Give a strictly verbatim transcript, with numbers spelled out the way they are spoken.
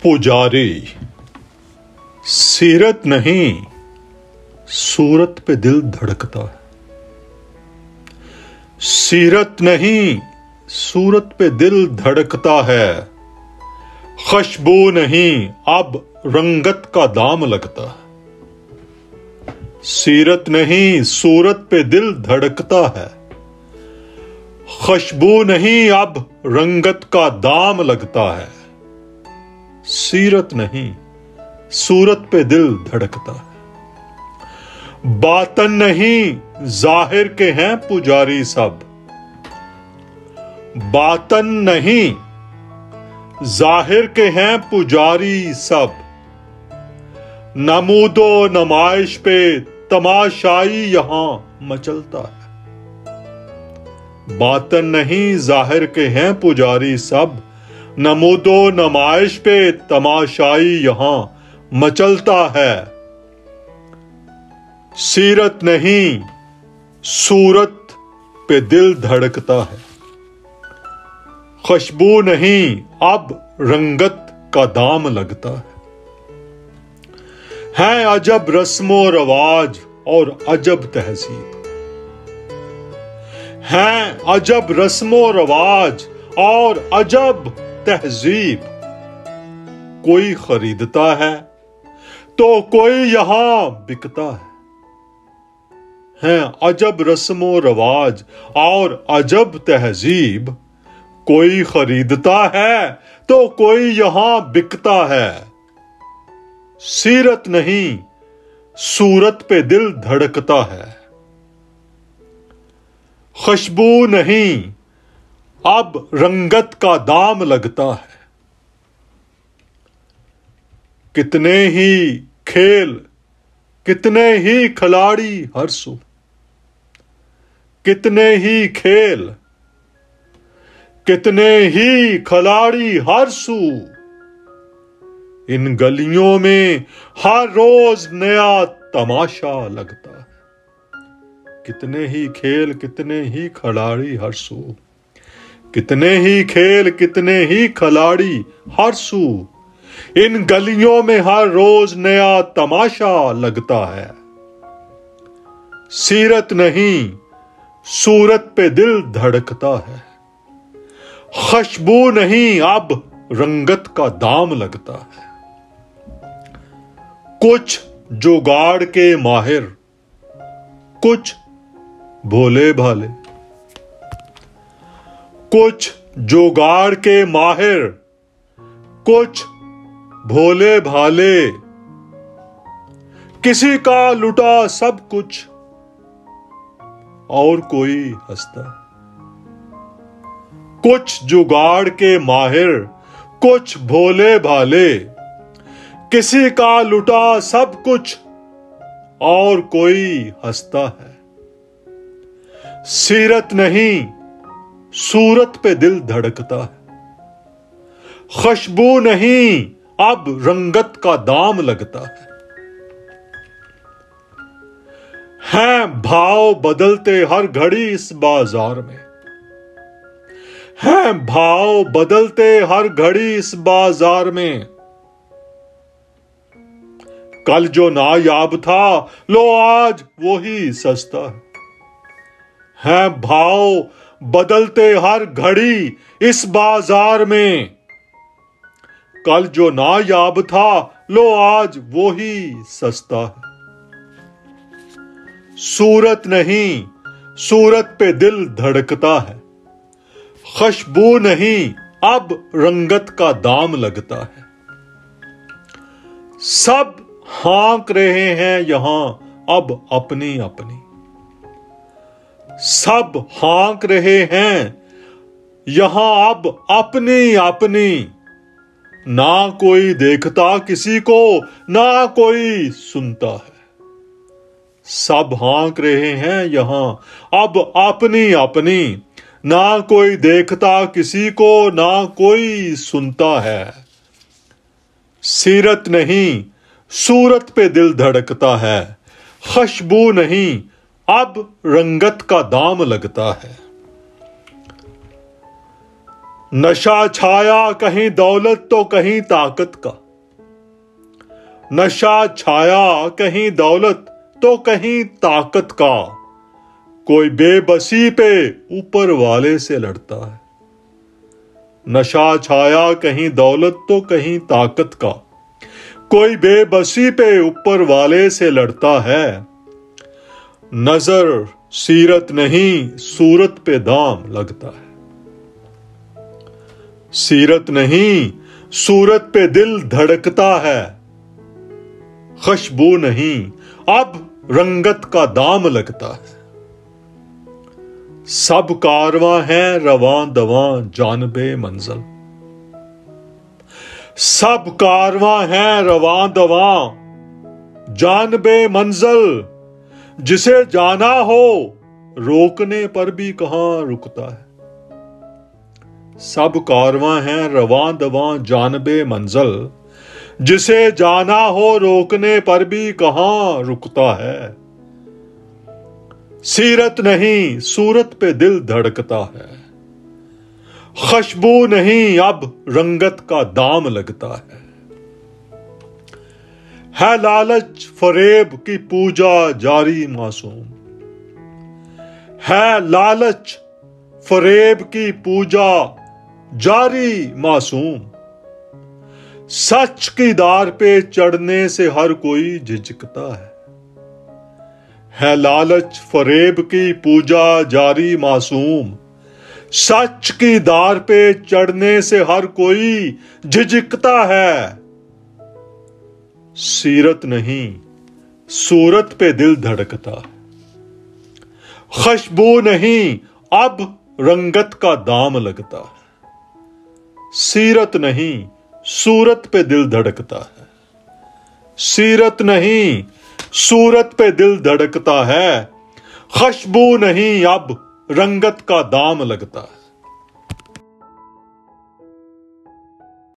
पुजारी। सीरत नहीं, सूरत पे दिल धड़कता है। सीरत नहीं, सूरत पे दिल धड़कता है। खुशबू नहीं, अब रंगत का दाम लगता है। सीरत नहीं, सूरत पे दिल धड़कता है। खुशबू नहीं, अब रंगत का दाम लगता है। सीरत नहीं, सूरत पे दिल धड़कता है। बातन नहीं, जाहिर के हैं पुजारी सब। बातन नहीं, जाहिर के हैं पुजारी सब। नमूदो नमाइश पे तमाशाई यहां मचलता है। बातन नहीं, जाहिर के हैं पुजारी सब। नमूदो नमाइश पे तमाशाई यहां मचलता है। सीरत नहीं, सूरत पे दिल धड़कता है। खुशबू नहीं, अब रंगत का दाम लगता है। है अजब रस्मो रवाज और अजब तहजीब। हैं अजब रस्मो रवाज और अजब तहजीब। कोई खरीदता है तो कोई यहां बिकता है। हैं अजब रस्मो रवाज और अजब तहजीब। कोई खरीदता है तो कोई यहां बिकता है। सीरत नहीं, सूरत पे दिल धड़कता है। खुशबू नहीं, अब रंगत का दाम लगता है। कितने ही खेल, कितने ही खिलाड़ी हर सू। कितने ही खेल, कितने ही खिलाड़ी हर सू। इन गलियों में हर रोज नया तमाशा लगता है। कितने ही खेल, कितने ही खिलाड़ी हर सू। कितने ही खेल, कितने ही खिलाड़ी हर सू। इन गलियों में हर रोज नया तमाशा लगता है। सीरत नहीं, सूरत पे दिल धड़कता है। खुशबू नहीं, अब रंगत का दाम लगता है। कुछ जुगाड़ के माहिर, कुछ भोले भाले। कुछ जुगाड़ के माहिर, कुछ भोले भाले। किसी का लुटा सब कुछ और कोई हंसता। कुछ जुगाड़ के माहिर, कुछ भोले भाले। किसी का लुटा सब कुछ और कोई हंसता है। सीरत नहीं, सूरत पे दिल धड़कता है। खुशबू नहीं, अब रंगत का दाम लगता है। हैं भाव बदलते हर घड़ी इस बाजार में। हैं भाव बदलते हर घड़ी इस बाजार में। कल जो नायाब था, लो आज वो ही सस्ता है। हैं भाव बदलते हर घड़ी इस बाजार में। कल जो नायाब था, लो आज वो ही सस्ता है। सूरत नहीं, सूरत पे दिल धड़कता है। खुशबू नहीं, अब रंगत का दाम लगता है। सब हाँक रहे हैं यहां अब अपनी अपनी। सब हाँक रहे हैं यहां अब अपनी अपनी। ना कोई देखता किसी को, ना कोई सुनता है। सब हाँक रहे हैं यहां अब अपनी अपनी। ना कोई देखता किसी को, ना कोई सुनता है। सीरत नहीं, सूरत पे दिल धड़कता है। खुशबू नहीं, अब रंगत का दाम लगता है। नशा छाया कहीं दौलत तो कहीं ताकत का, नशा छाया कहीं दौलत तो कहीं ताकत का, कोई बेबसी पे ऊपर वाले से लड़ता है। नशा छाया कहीं दौलत तो कहीं ताकत का, कोई बेबसी पे ऊपर वाले से लड़ता है। नजर सीरत नहीं सूरत पे दाम लगता है, सीरत नहीं सूरत पे दिल धड़कता है। खुशबू नहीं अब रंगत का दाम लगता है। सब कारवां है रवां दवां जानबे मंजिल, सब कारवां है रवां दवां जानबे मंजिल, जिसे जाना हो रोकने पर भी कहां रुकता है। सब कारवां है रवां दवां जानबे मंजिल, जिसे जाना हो रोकने पर भी कहां रुकता है। सीरत नहीं सूरत पे दिल धड़कता है, खुशबू नहीं अब रंगत का दाम लगता है। है लालच फरेब की पूजा जारी मासूम, है लालच फरेब की पूजा जारी मासूम, सच की दार पे चढ़ने से हर कोई झिझकता है। है लालच फरेब की पूजा जारी मासूम, सच की दार पे चढ़ने से हर कोई झिझकता है। सीरत नहीं सूरत पे दिल धड़कता है, खुशबू नहीं अब रंगत का दाम लगता है। सीरत नहीं सूरत पे दिल धड़कता है, सीरत नहीं सूरत पे दिल धड़कता है। खुशबू नहीं अब रंगत का दाम लगता है।